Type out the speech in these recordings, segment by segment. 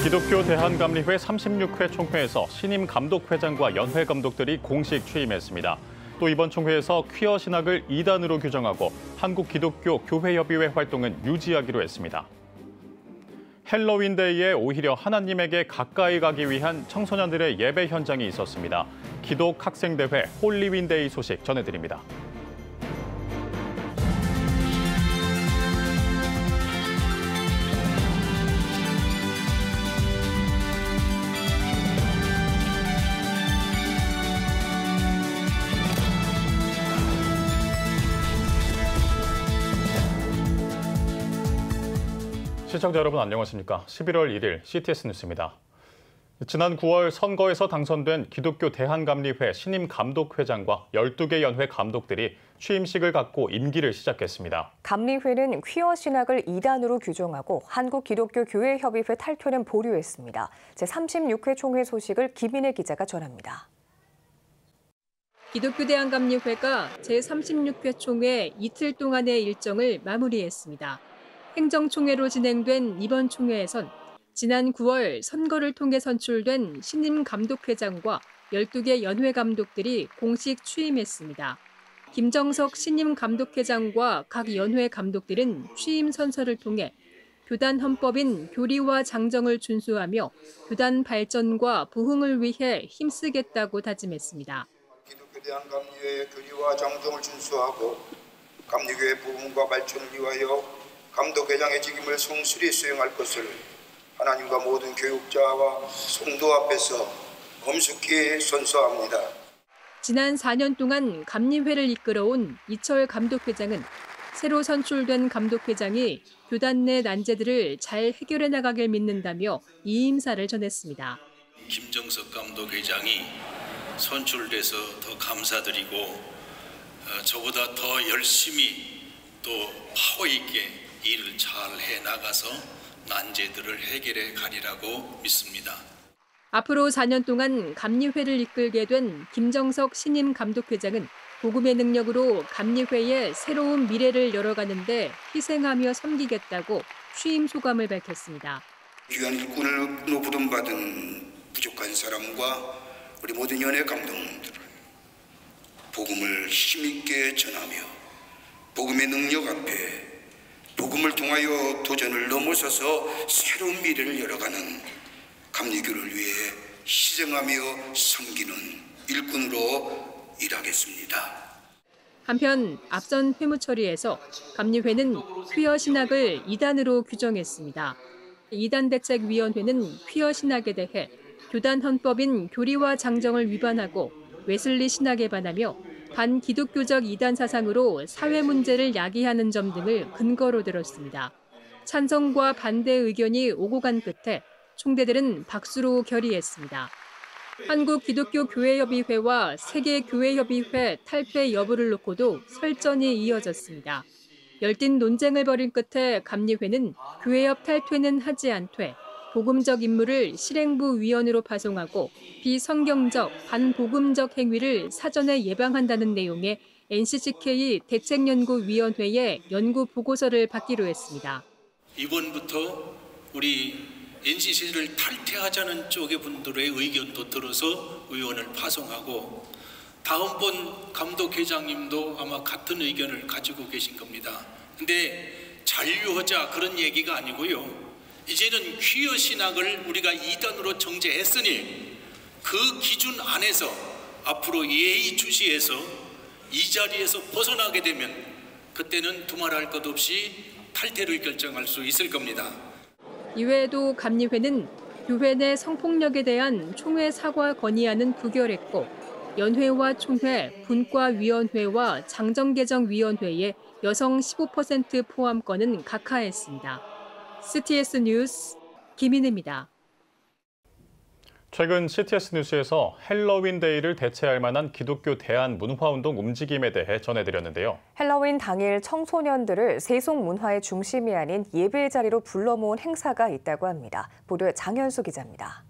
기독교 대한감리회 36회 총회에서 신임 감독회장과 연회 감독들이 공식 취임했습니다. 또 이번 총회에서 퀴어 신학을 이단으로 규정하고 한국기독교교회협의회 활동은 유지하기로 했습니다. 헬로윈데이에 오히려 하나님에게 가까이 가기 위한 청소년들의 예배 현장이 있었습니다. 기독학생대회 홀리윈데이 소식 전해드립니다. 시청자 여러분 안녕하십니까? 11월 1일 CTS 뉴스입니다. 지난 9월 선거에서 당선된 기독교 대한감리회 신임 감독회장과 12개 연회 감독들이 취임식을 갖고 임기를 시작했습니다. 감리회는 퀴어 신학을 이단으로 규정하고 한국기독교교회협의회 탈퇴는 보류했습니다. 제36회 총회 소식을 김인혜 기자가 전합니다. 기독교 대한감리회가 제36회 총회 이틀 동안의 일정을 마무리했습니다. 행정총회로 진행된 이번 총회에선 지난 9월 선거를 통해 선출된 신임 감독회장과 12개 연회 감독들이 공식 취임했습니다. 김정석 신임 감독회장과 각 연회 감독들은 취임 선서를 통해 교단 헌법인 교리와 장정을 준수하며 교단 발전과 부흥을 위해 힘쓰겠다고 다짐했습니다. 기독교 대한감리회의 교리와 장정을 준수하고 감리교회 부흥과 발전을 위하여 감독회장의 직임을 성실히 수행할 것을 하나님과 모든 교육자와 성도 앞에서 엄숙히 선서합니다. 지난 4년 동안 감리회를 이끌어온 이철 감독회장은 새로 선출된 감독회장이 교단 내 난제들을 잘 해결해 나가길 믿는다며 이임사를 전했습니다. 김정석 감독회장이 선출돼서 더 감사드리고 저보다 더 열심히 또 파워 있게 일을 잘 해나가서 난제들을 해결해 가리라고 믿습니다. 앞으로 4년 동안 감리회를 이끌게 된 김정석 신임 감독회장은 복음의 능력으로 감리회의 새로운 미래를 열어가는 데 희생하며 섬기겠다고 취임 소감을 밝혔습니다. 귀한 일꾼으로 부름받은 부족한 사람과 우리 모든 연회 감독님들을 복음을 힘있게 전하며 복음의 능력 앞에 복음을 통하여 도전을 넘어서서 새로운 미래를 열어가는 감리교를 위해 희생하며 섬기는 일꾼으로 일하겠습니다. 한편 앞선 회무처리에서 감리회는 퀴어 신학을 이단으로 규정했습니다. 이단대책위원회는 퀴어 신학에 대해 교단 헌법인 교리와 장정을 위반하고 웨슬리 신학에 반하며 반기독교적 이단 사상으로 사회 문제를 야기하는 점 등을 근거로 들었습니다. 찬성과 반대 의견이 오고 간 끝에 총대들은 박수로 결의했습니다. 한국기독교교회협의회와 세계교회협의회 탈퇴 여부를 놓고도 설전이 이어졌습니다. 열띤 논쟁을 벌인 끝에 감리회는 교회협 탈퇴는 하지 않되 복음적 임무를 실행부 위원으로 파송하고 비성경적, 반복음적 행위를 사전에 예방한다는 내용의 NCCK 대책연구위원회의 연구 보고서를 받기로 했습니다. 이번부터 우리 NCC를 탈퇴하자는 쪽의 분들의 의견도 들어서 의원을 파송하고 다음번 감독회장님도 아마 같은 의견을 가지고 계신 겁니다. 근데 잔류하자 그런 얘기가 아니고요. 이제는 퀴어 신학을 우리가 이단으로 정죄했으니 그 기준 안에서 앞으로 예의주시해서 이 자리에서 벗어나게 되면 그때는 두말할 것 없이 탈퇴를 결정할 수 있을 겁니다. 이외에도 감리회는 교회 내 성폭력에 대한 총회 사과 건의안은 부결했고 연회와 총회, 분과위원회와 장정개정위원회의 여성 15% 포함권은 각하했습니다. CTS 뉴스 김인혜입니다. 최근 CTS 뉴스에서 헬로윈데이를 대체할 만한 기독교 대한문화운동 움직임에 대해 전해드렸는데요. 헬로윈 당일 청소년들을 세속 문화의 중심이 아닌 예배의 자리로 불러 모은 행사가 있다고 합니다. 보도에 장현수 기자입니다.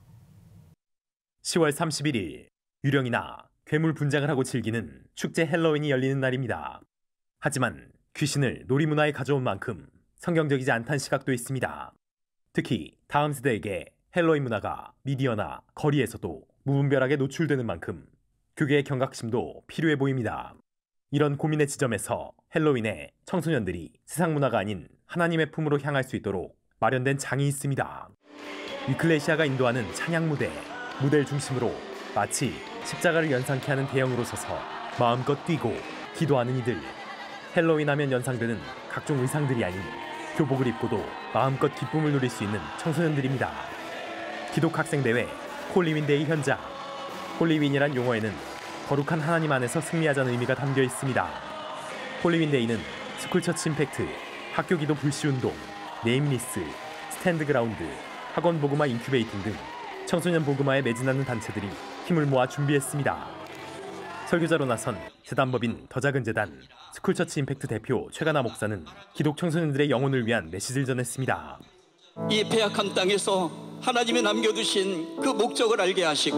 10월 31일 유령이나 괴물 분장을 하고 즐기는 축제 헬로윈이 열리는 날입니다. 하지만 귀신을 놀이문화에 가져온 만큼 성경적이지 않다는 시각도 있습니다. 특히 다음 세대에게 헬로윈 문화가 미디어나 거리에서도 무분별하게 노출되는 만큼 교계의 경각심도 필요해 보입니다. 이런 고민의 지점에서 헬로윈에 청소년들이 세상 문화가 아닌 하나님의 품으로 향할 수 있도록 마련된 장이 있습니다. 위클레시아가 인도하는 찬양 무대를 중심으로 마치 십자가를 연상케 하는 대형으로 서서 마음껏 뛰고 기도하는 이들. 헬로윈 하면 연상되는 각종 의상들이 아닌 교복을 입고도 마음껏 기쁨을 누릴 수 있는 청소년들입니다. 기독학생대회 홀리윈데이 현장. 홀리윈이란 용어에는 거룩한 하나님 안에서 승리하자는 의미가 담겨 있습니다. 홀리윈데이는 스쿨처치 임팩트, 학교기도 불시운동, 네임리스, 스탠드그라운드, 학원 보그마 인큐베이팅 등 청소년 보그마에 매진하는 단체들이 힘을 모아 준비했습니다. 설교자로 나선 재단법인 더 작은 재단 스쿨처치 임팩트 대표 최가나 목사는 기독 청소년들의 영혼을 위한 메시지를 전했습니다. 이 패약한 땅에서 하나님이 남겨두신 그 목적을 알게 하시고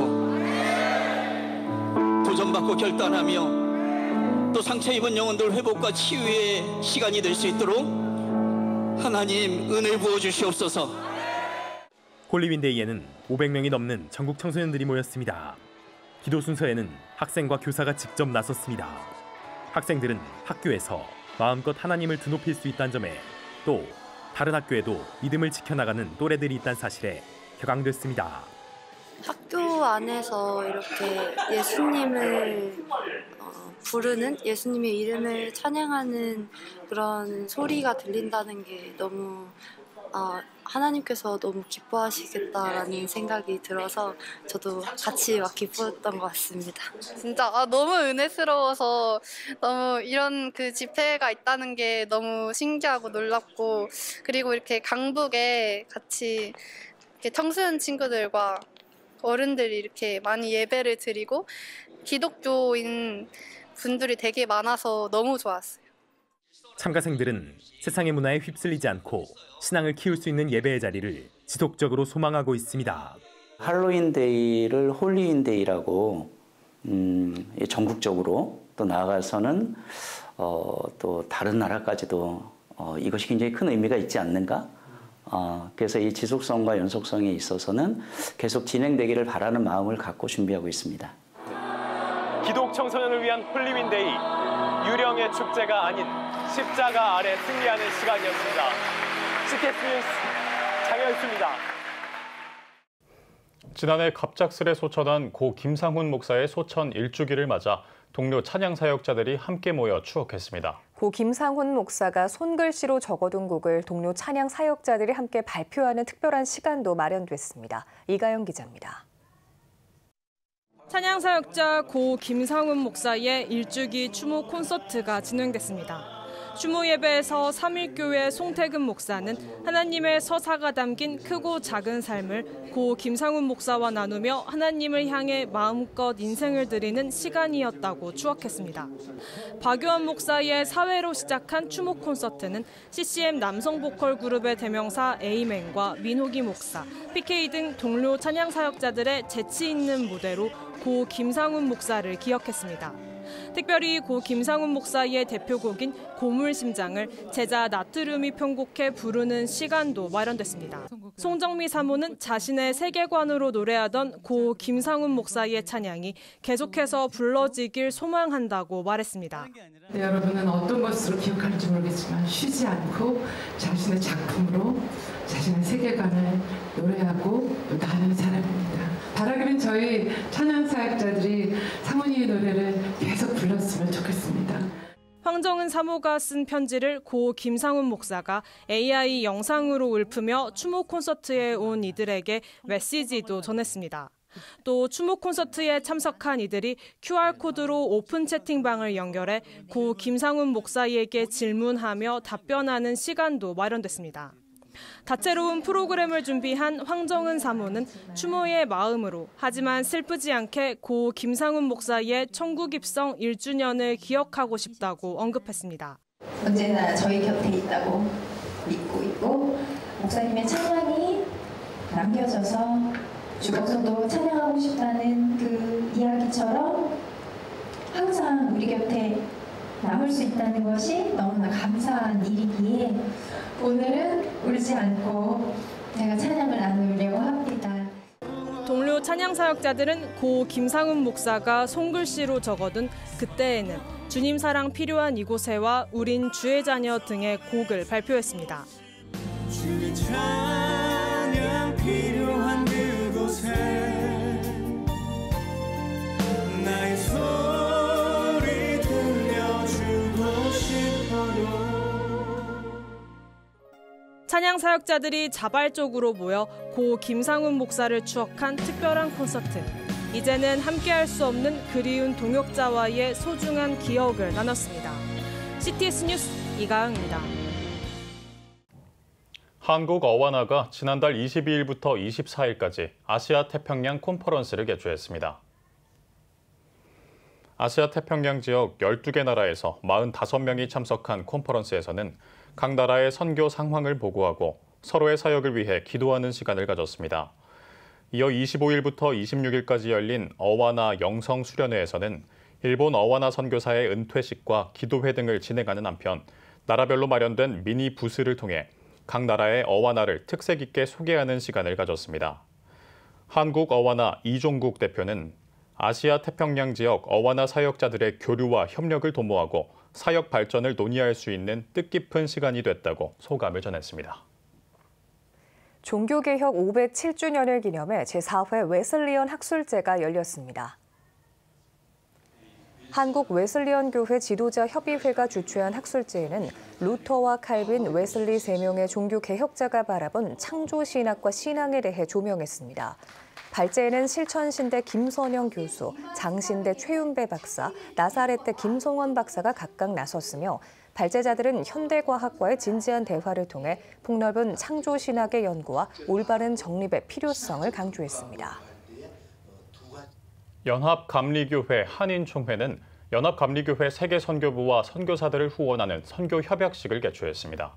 도전받고 결단하며 또 상처 입은 영혼들 회복과 치유의 시간이 될 수 있도록 하나님 은혜 부어주시옵소서. 홀리윈데이에는 500명이 넘는 전국 청소년들이 모였습니다. 기도 순서에는 학생과 교사가 직접 나섰습니다. 학생들은 학교에서 마음껏 하나님을 드높일 수 있다는 점에 또 다른 학교에도 믿음을 지켜나가는 또래들이 있다는 사실에 격앙됐습니다. 학교 안에서 이렇게 예수님을 부르는, 예수님의 이름을 찬양하는 그런 소리가 들린다는 게 너무 하나님께서 너무 기뻐하시겠다라는 생각이 들어서 저도 같이 막 기뻤던 것 같습니다. 진짜 너무 은혜스러워서 너무 이런 그 집회가 있다는 게 너무 신기하고 놀랍고, 그리고 이렇게 강북에 같이 이렇게 청소년 친구들과 어른들이 이렇게 많이 예배를 드리고 기독교인 분들이 되게 많아서 너무 좋았어요. 참가생들은 세상의 문화에 휩쓸리지 않고 신앙을 키울 수 있는 예배의 자리를 지속적으로 소망하고 있습니다. 할로윈데이를 홀리윈데이라고 전국적으로 또 나아가서는 또 다른 나라까지도 이것이 굉장히 큰 의미가 있지 않는가? 그래서 이 지속성과 연속성에 있어서는 계속 진행되기를 바라는 마음을 갖고 준비하고 있습니다. 기독 청소년을 위한 홀리윈데이, 유령의 축제가 아닌 십자가 아래 승리하는 시간이었습니다. CTS 뉴스 장현수입니다. 지난해 갑작스레 소천한 고 김상훈 목사의 소천 1주기를 맞아 동료 찬양 사역자들이 함께 모여 추억했습니다. 고 김상훈 목사가 손글씨로 적어둔 곡을 동료 찬양 사역자들이 함께 발표하는 특별한 시간도 마련됐습니다. 이가영 기자입니다. 찬양 사역자 고 김상훈 목사의 1주기 추모 콘서트가 진행됐습니다. 추모 예배에서 삼일교회 송태근 목사는 하나님의 서사가 담긴 크고 작은 삶을 고 김상훈 목사와 나누며 하나님을 향해 마음껏 인생을 드리는 시간이었다고 추억했습니다. 박유한 목사의 사회로 시작한 추모 콘서트는 CCM 남성 보컬 그룹의 대명사 에이맨과 민호기 목사, PK 등 동료 찬양 사역자들의 재치 있는 무대로 고 김상훈 목사를 기억했습니다. 특별히 고 김상훈 목사의 대표곡인 고물심장을 제자 나트륨이 편곡해 부르는 시간도 마련됐습니다. 송정미 사모는 자신의 세계관으로 노래하던 고 김상훈 목사의 찬양이 계속해서 불러지길 소망한다고 말했습니다. 네, 여러분은 어떤 것으로 기억할지 모르겠지만 쉬지 않고 자신의 작품으로 자신의 세계관을 노래하고 나누는 사람입니다. 바라기는 저희 찬양 사역자들이 상훈이의 노래를 계속 불렀으면 좋겠습니다. 황정은 사모가 쓴 편지를 고 김상훈 목사가 AI 영상으로 읊으며 추모 콘서트에 온 이들에게 메시지도 전했습니다. 또 추모 콘서트에 참석한 이들이 QR코드로 오픈 채팅방을 연결해 고 김상훈 목사에게 질문하며 답변하는 시간도 마련됐습니다. 다채로운 프로그램을 준비한 황정은 사모는 추모의 마음으로 하지만 슬프지 않게 고 김상훈 목사의 천국 입성 1주년을 기억하고 싶다고 언급했습니다. 언제나 저희 곁에 있다고 믿고 있고 목사님의 찬양이 남겨져서 죽어서도 찬양하고 싶다는 그 이야기처럼 항상 우리 곁에 남을 수 있다는 것이 너무나 감사한 일이기에 오늘은 울지 않고 제가 찬양을 나누려고 합니다. 동료 찬양 사역자들은 고 김상훈 목사가 손글씨로 적어둔 그때에는 주님 사랑 필요한 이곳에와 우린 주의 자녀 등의 곡을 발표했습니다. 주의 찬양 필요한 그곳에 나의 소리 들려주고 싶어요. 찬양 사역자들이 자발적으로 모여 고 김상훈 목사를 추억한 특별한 콘서트. 이제는 함께할 수 없는 그리운 동역자와의 소중한 기억을 나눴습니다. CTS 뉴스 이가영입니다. 한국 어와나가 지난달 22일부터 24일까지 아시아 태평양 컨퍼런스를 개최했습니다. 아시아 태평양 지역 12개 나라에서 45명이 참석한 컨퍼런스에서는 각 나라의 선교 상황을 보고하고 서로의 사역을 위해 기도하는 시간을 가졌습니다. 이어 25일부터 26일까지 열린 어와나 영성 수련회에서는 일본 어와나 선교사의 은퇴식과 기도회 등을 진행하는 한편 나라별로 마련된 미니 부스를 통해 각 나라의 어와나를 특색 있게 소개하는 시간을 가졌습니다. 한국 어와나 이종국 대표는 아시아 태평양 지역 어와나 사역자들의 교류와 협력을 도모하고 사역 발전을 논의할 수 있는 뜻깊은 시간이 됐다고 소감을 전했습니다. 종교개혁 507주년을 기념해 제4회 웨슬리언 학술제가 열렸습니다. 한국 웨슬리언 교회 지도자 협의회가 주최한 학술제에는 루터와 칼빈, 웨슬리 3명의 종교 개혁자가 바라본 창조 신학과 신앙에 대해 조명했습니다. 발제에는 실천신대 김선영 교수, 장신대 최윤배 박사, 나사렛대 김송원 박사가 각각 나섰으며 발제자들은 현대과학과의 진지한 대화를 통해 폭넓은 창조 신학의 연구와 올바른 정립의 필요성을 강조했습니다. 연합감리교회 한인총회는 연합감리교회 세계선교부와 선교사들을 후원하는 선교협약식을 개최했습니다.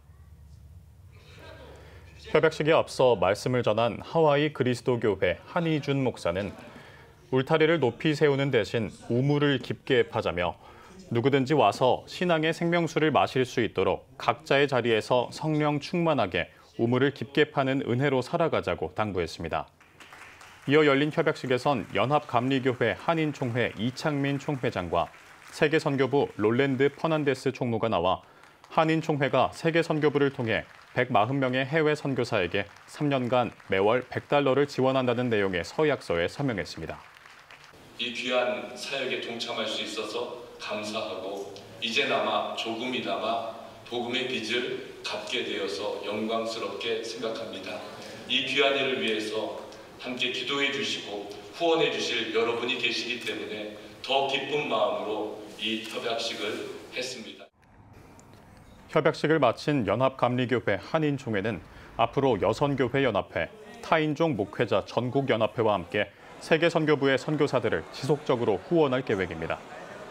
협약식에 앞서 말씀을 전한 하와이 그리스도교회 한희준 목사는 울타리를 높이 세우는 대신 우물을 깊게 파자며 누구든지 와서 신앙의 생명수를 마실 수 있도록 각자의 자리에서 성령 충만하게 우물을 깊게 파는 은혜로 살아가자고 당부했습니다. 이어 열린 협약식에선 연합감리교회 한인총회 이창민 총회장과 세계선교부 롤랜드 퍼난데스 총무가 나와 한인총회가 세계선교부를 통해 140명의 해외 선교사에게 3년간 매월 $100를 지원한다는 내용의 서약서에 서명했습니다. 이 귀한 사역에 동참할 수 있어서 감사하고 이제나마 조금이나마 복음의 빚을 갚게 되어서 영광스럽게 생각합니다. 이 귀한 일을 위해서 함께 기도해 주시고 후원해 주실 여러분이 계시기 때문에 더 기쁜 마음으로 이 협약식을 했습니다. 협약식을 마친 연합감리교회 한인총회는 앞으로 여선교회연합회, 타인종 목회자 전국연합회와 함께 세계선교부의 선교사들을 지속적으로 후원할 계획입니다.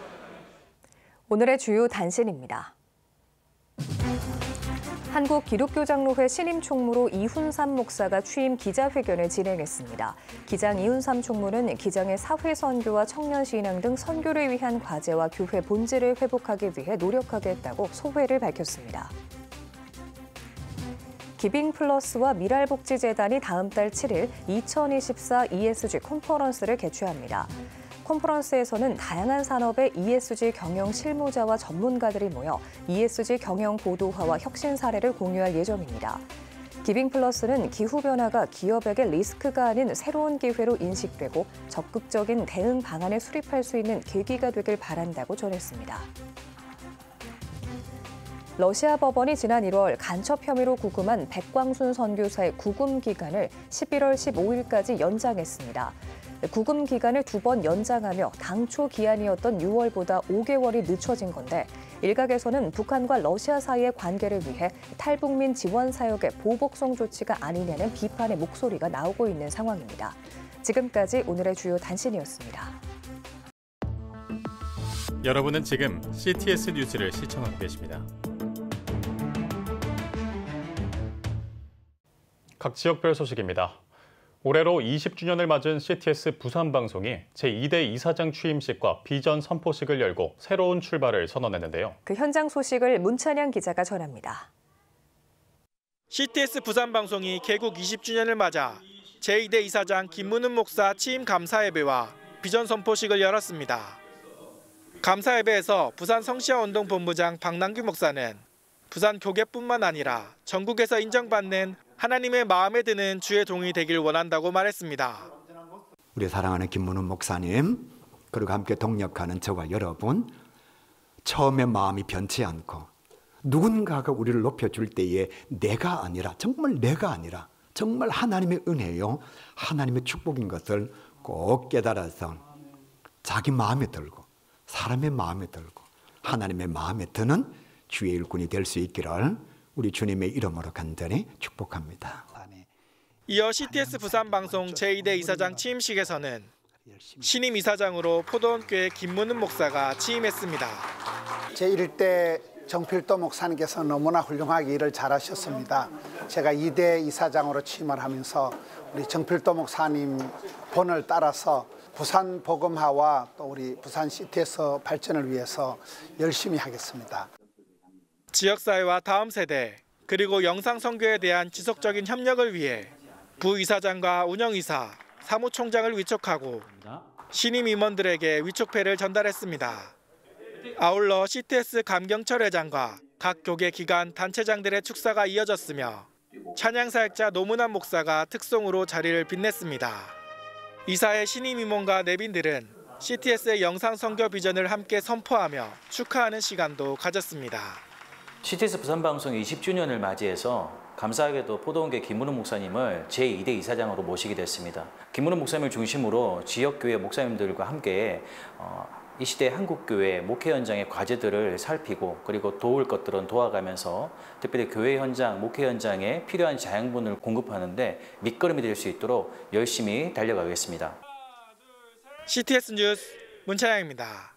오늘의 주요 단신입니다. 한국기독교장로회 신임 총무로 이훈삼 목사가 취임 기자회견을 진행했습니다. 기장 이훈삼 총무는 기장의 사회 선교와 청년 신앙 등 선교를 위한 과제와 교회 본질을 회복하기 위해 노력하겠다고 소회를 밝혔습니다. 기빙플러스와 미랄복지재단이 다음 달 7일 2024 ESG 컨퍼런스를 개최합니다. 컨퍼런스에서는 다양한 산업의 ESG 경영 실무자와 전문가들이 모여 ESG 경영 고도화와 혁신 사례를 공유할 예정입니다. 기빙플러스는 기후변화가 기업에게 리스크가 아닌 새로운 기회로 인식되고 적극적인 대응 방안을 수립할 수 있는 계기가 되길 바란다고 전했습니다. 러시아 법원이 지난 1월 간첩 혐의로 구금한 백광순 선교사의 구금 기간을 11월 15일까지 연장했습니다. 구금 기간을 2번 연장하며 당초 기한이었던 6월보다 5개월이 늦춰진 건데 일각에서는 북한과 러시아 사이의 관계를 위해 탈북민 지원 사역의 보복성 조치가 아니냐는 비판의 목소리가 나오고 있는 상황입니다. 지금까지 오늘의 주요 단신이었습니다. 여러분은 지금 CTS 뉴스를 시청하고 계십니다. 각 지역별 소식입니다. 올해로 20주년을 맞은 CTS 부산방송이 제2대 이사장 취임식과 비전 선포식을 열고 새로운 출발을 선언했는데요. 그 현장 소식을 문찬양 기자가 전합니다. CTS 부산방송이 개국 20주년을 맞아 제2대 이사장 김문은 목사 취임 감사예배와 비전 선포식을 열었습니다. 감사예배에서 부산 성시아운동본부장 박남규 목사는 부산 교계뿐만 아니라 전국에서 인정받는 하나님의 마음에 드는 주의 종이 되길 원한다고 말했습니다. 우리 사랑하는 김문은 목사님, 그리고 함께 동역하는 저와 여러분, 처음에 마음이 변치 않고 누군가가 우리를 높여줄 때에 내가 아니라, 정말 내가 아니라 정말 하나님의 은혜요, 하나님의 축복인 것을 꼭 깨달아서 자기 마음에 들고 사람의 마음에 들고 하나님의 마음에 드는 주의 일꾼이 될 수 있기를 우리 주님의 이름으로 간절히 축복합니다. 이어 CTS 부산방송 제2대 이사장 취임식에서는 신임 이사장으로 포도원교회 김문은 목사가 취임했습니다. 제1대 정필도 목사님께서 너무나 훌륭하게 일을 잘하셨습니다. 제가 2대 이사장으로 취임을 하면서 우리 정필도 목사님 본을 따라서 부산 복음화와 또 우리 부산 CTS 발전을 위해서 열심히 하겠습니다. 지역사회와 다음 세대 그리고 영상선교에 대한 지속적인 협력을 위해 부이사장과 운영이사, 사무총장을 위촉하고 신임 임원들에게 위촉패를 전달했습니다. 아울러 CTS 감경철 회장과 각 교계 기관 단체장들의 축사가 이어졌으며 찬양사역자 노문환 목사가 특송으로 자리를 빛냈습니다. 이사의 신임 임원과 내빈들은 CTS의 영상선교 비전을 함께 선포하며 축하하는 시간도 가졌습니다. CTS 부산방송 20주년을 맞이해서 감사하게도 포도원교회 김문은 목사님을 제2대 이사장으로 모시게 됐습니다. 김문은 목사님을 중심으로 지역교회 목사님들과 함께 이 시대 한국교회 목회 현장의 과제들을 살피고 그리고 도울 것들은 도와가면서 특별히 교회 현장, 목회 현장에 필요한 자양분을 공급하는데 밑거름이 될 수 있도록 열심히 달려가겠습니다. CTS 뉴스 문찬양입니다.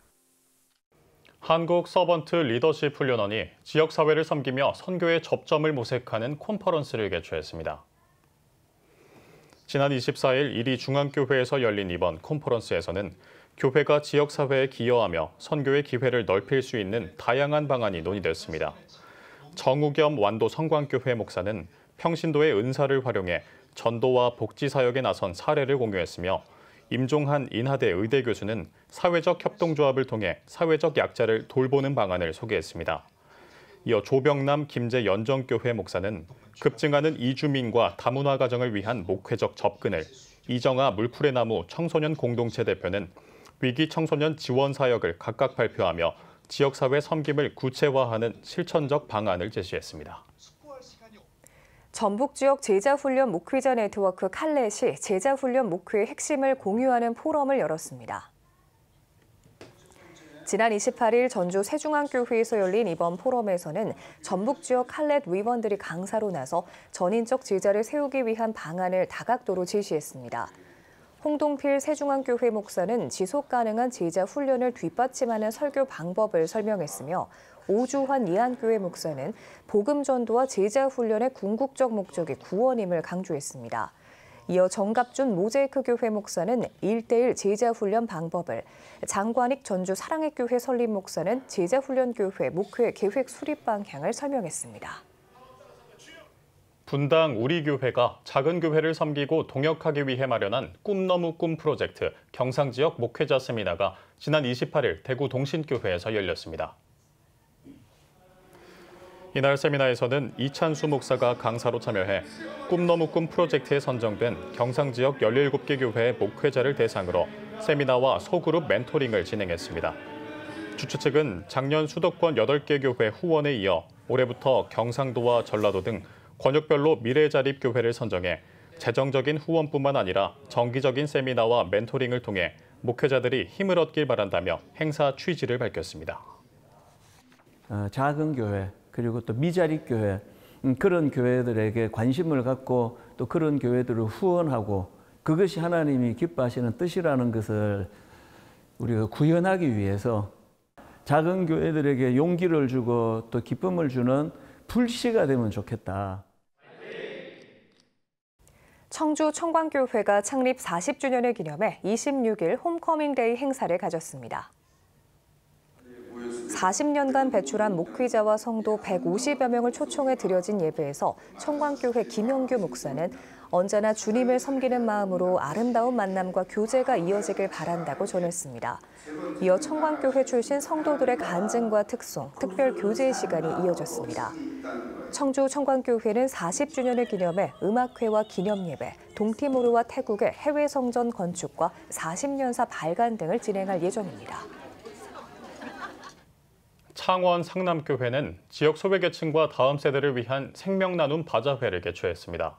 한국 서번트 리더십 훈련원이 지역사회를 섬기며 선교의 접점을 모색하는 컨퍼런스를 개최했습니다. 지난 24일 이리 중앙교회에서 열린 이번 컨퍼런스에서는 교회가 지역사회에 기여하며 선교의 기회를 넓힐 수 있는 다양한 방안이 논의됐습니다. 정우겸 완도 성광교회 목사는 평신도의 은사를 활용해 전도와 복지사역에 나선 사례를 공유했으며 임종한 인하대 의대 교수는 사회적 협동조합을 통해 사회적 약자를 돌보는 방안을 소개했습니다. 이어 조병남 김제 연정교회 목사는 급증하는 이주민과 다문화 가정을 위한 목회적 접근을, 이정아 물풀의 나무 청소년 공동체 대표는 위기 청소년 지원 사역을 각각 발표하며 지역사회 섬김을 구체화하는 실천적 방안을 제시했습니다. 전북 지역 제자훈련 목회자 네트워크 칼렛이 제자훈련 목회의 핵심을 공유하는 포럼을 열었습니다. 지난 28일 전주 세중앙교회에서 열린 이번 포럼에서는 전북 지역 칼렛 위원들이 강사로 나서 전인적 제자를 세우기 위한 방안을 다각도로 제시했습니다. 홍동필 세중앙교회 목사는 지속 가능한 제자 훈련을 뒷받침하는 설교 방법을 설명했으며 오주환 이한교회 목사는 복음 전도와 제자 훈련의 궁극적 목적이 구원임을 강조했습니다. 이어 정갑준 모자이크 교회 목사는 1:1 제자 훈련 방법을, 장관익 전주 사랑의 교회 설립 목사는 제자 훈련 교회 목회 계획 수립 방향을 설명했습니다. 분당 우리교회가 작은 교회를 섬기고 동역하기 위해 마련한 꿈 너무 꿈 프로젝트 경상지역 목회자 세미나가 지난 28일 대구 동신교회에서 열렸습니다. 이날 세미나에서는 이찬수 목사가 강사로 참여해 꿈 너무 꿈 프로젝트에 선정된 경상지역 17개 교회의 목회자를 대상으로 세미나와 소그룹 멘토링을 진행했습니다. 주최 측은 작년 수도권 8개 교회 후원에 이어 올해부터 경상도와 전라도 등 권역별로 미래자립교회를 선정해 재정적인 후원뿐만 아니라 정기적인 세미나와 멘토링을 통해 목회자들이 힘을 얻길 바란다며 행사 취지를 밝혔습니다. 작은 교회 그리고 또 미자립교회 그런 교회들에게 관심을 갖고 또 그런 교회들을 후원하고 그것이 하나님이 기뻐하시는 뜻이라는 것을 우리가 구현하기 위해서 작은 교회들에게 용기를 주고 또 기쁨을 주는 불씨가 되면 좋겠다. 청주 청광교회가 창립 40주년을 기념해 26일 홈커밍데이 행사를 가졌습니다. 40년간 배출한 목회자와 성도 150여 명을 초청해 드려진 예배에서 청광교회 김영규 목사는 언제나 주님을 섬기는 마음으로 아름다운 만남과 교제가 이어지길 바란다고 전했습니다. 이어 청광교회 출신 성도들의 간증과 특송, 특별 교제 시간이 이어졌습니다. 청주 청광교회는 40주년을 기념해 음악회와 기념예배, 동티모르와 태국의 해외 성전 건축과 40년사 발간 등을 진행할 예정입니다. 창원 상남교회는 지역 소외계층과 다음 세대를 위한 생명나눔 바자회를 개최했습니다.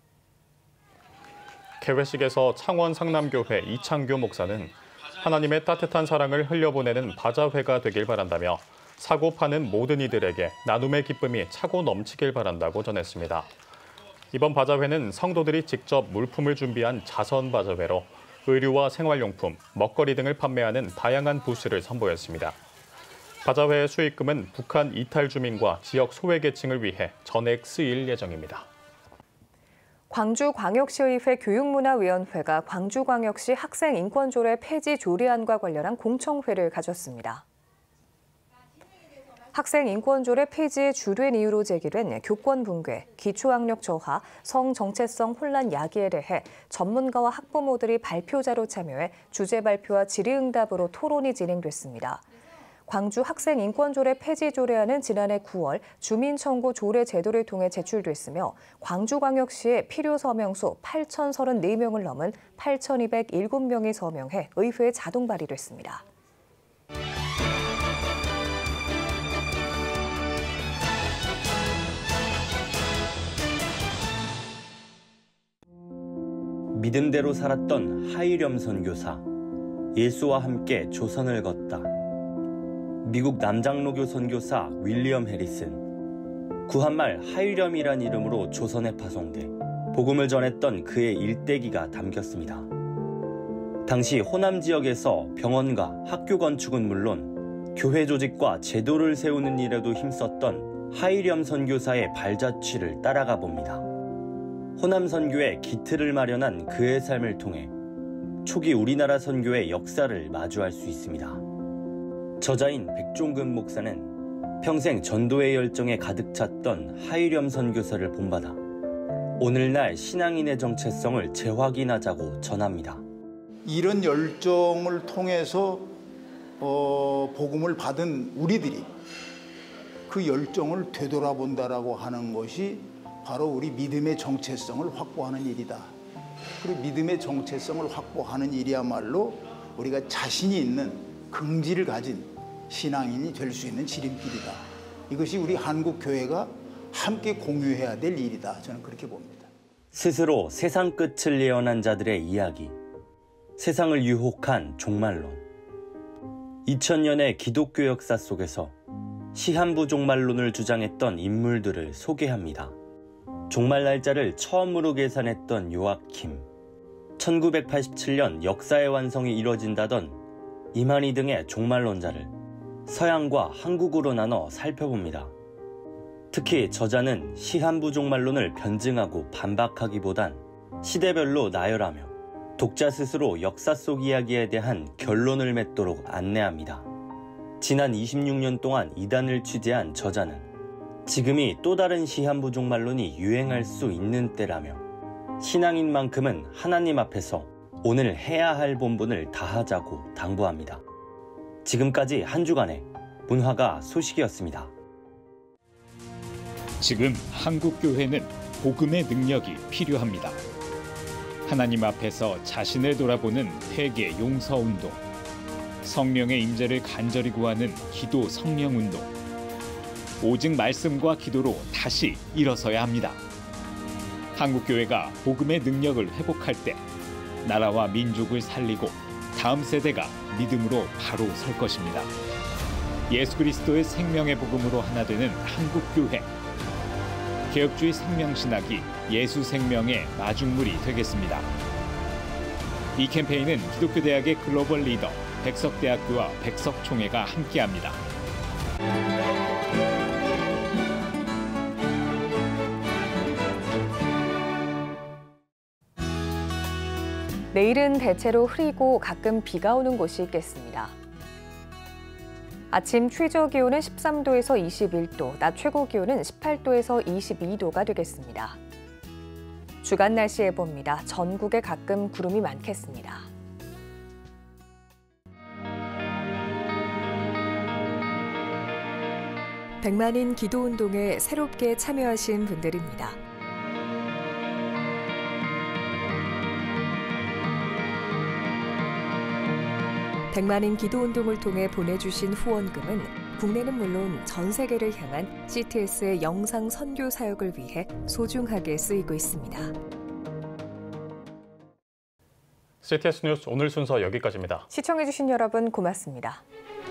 개회식에서 창원 상남교회 이창교 목사는 하나님의 따뜻한 사랑을 흘려보내는 바자회가 되길 바란다며 사고 파는 모든 이들에게 나눔의 기쁨이 차고 넘치길 바란다고 전했습니다. 이번 바자회는 성도들이 직접 물품을 준비한 자선 바자회로 의류와 생활용품, 먹거리 등을 판매하는 다양한 부스를 선보였습니다. 바자회의 수익금은 북한 이탈 주민과 지역 소외계층을 위해 전액 쓰일 예정입니다. 광주광역시의회 교육문화위원회가 광주광역시 학생인권조례 폐지 조례안과 관련한 공청회를 가졌습니다. 학생인권조례 폐지에 주된 이유로 제기된 교권 붕괴, 기초학력 저하, 성정체성 혼란 야기에 대해 전문가와 학부모들이 발표자로 참여해 주제 발표와 질의응답으로 토론이 진행됐습니다. 광주 학생인권조례 폐지 조례안은 지난해 9월 주민청구 조례 제도를 통해 제출됐으며 광주광역시의 필요 서명수 8,034명을 넘은 8,207명이 서명해 의회에 자동 발의됐습니다. 믿음대로 살았던 하이렴 선교사, 예수와 함께 조선을 걷다. 미국 남장로교 선교사 윌리엄 해리슨, 구한말 하이렴이란 이름으로 조선에 파송돼 복음을 전했던 그의 일대기가 담겼습니다. 당시 호남 지역에서 병원과 학교 건축은 물론 교회 조직과 제도를 세우는 일에도 힘썼던 하이렴 선교사의 발자취를 따라가 봅니다. 호남 선교의 기틀을 마련한 그의 삶을 통해 초기 우리나라 선교의 역사를 마주할 수 있습니다. 저자인 백종근 목사는 평생 전도의 열정에 가득 찼던 하이렴 선교사를 본받아 오늘날 신앙인의 정체성을 재확인하자고 전합니다. 이런 열정을 통해서 복음을 받은 우리들이 그 열정을 되돌아본다라고 하는 것이 바로 우리 믿음의 정체성을 확보하는 일이다. 그리고 믿음의 정체성을 확보하는 일이야말로 우리가 자신이 있는 긍지를 가진 신앙인이 될 수 있는 지름길이다. 이것이 우리 한국 교회가 함께 공유해야 될 일이다. 저는 그렇게 봅니다. 스스로 세상 끝을 예언한 자들의 이야기, 세상을 유혹한 종말론. 2000년의 기독교 역사 속에서 시한부 종말론을 주장했던 인물들을 소개합니다. 종말 날짜를 처음으로 계산했던 요아킴, 1987년 역사의 완성이 이뤄진다던 이만희 등의 종말론자를 서양과 한국으로 나눠 살펴봅니다. 특히 저자는 시한부 종말론을 변증하고 반박하기보단 시대별로 나열하며 독자 스스로 역사 속 이야기에 대한 결론을 맺도록 안내합니다. 지난 26년 동안 이단을 취재한 저자는 지금이 또 다른 시한부 종말론이 유행할 수 있는 때라며 신앙인만큼은 하나님 앞에서 오늘 해야 할 본분을 다하자고 당부합니다. 지금까지 한 주간의 문화가 소식이었습니다. 지금 한국 교회는 복음의 능력이 필요합니다. 하나님 앞에서 자신을 돌아보는 회개 용서 운동, 성령의 임재를 간절히 구하는 기도 성령 운동, 오직 말씀과 기도로 다시 일어서야 합니다. 한국 교회가 복음의 능력을 회복할 때 나라와 민족을 살리고 다음 세대가 믿음으로 바로 설 것입니다. 예수 그리스도의 생명의 복음으로 하나 되는 한국 교회. 개혁주의 생명신학이 예수 생명의 마중물이 되겠습니다. 이 캠페인은 기독교대학의 글로벌 리더 백석대학교와 백석총회가 함께합니다. 내일은 대체로 흐리고 가끔 비가 오는 곳이 있겠습니다. 아침 최저 기온은 13도에서 21도, 낮 최고 기온은 18도에서 22도가 되겠습니다. 주간 날씨 예보입니다. 전국에 가끔 구름이 많겠습니다. 백만인 기도운동에 새롭게 참여하신 분들입니다. 백만인 기도운동을 통해 보내주신 후원금은 국내는 물론 전 세계를 향한 CTS의 영상 선교 사역을 위해 소중하게 쓰이고 있습니다. CTS 뉴스 오늘 순서 여기까지입니다. 시청해주신 여러분 고맙습니다.